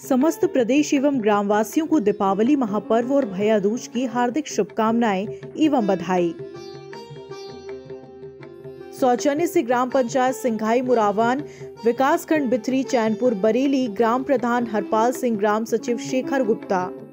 समस्त प्रदेश एवं ग्रामवासियों को दीपावली महापर्व और भैया दूज की हार्दिक शुभकामनाएं एवं बधाई। सौजन्य से ग्राम पंचायत सिंघाई मुरावान, विकास खंड बिथरी, चैनपुर, बरेली, ग्राम प्रधान हरपाल सिंह, ग्राम सचिव शेखर गुप्ता।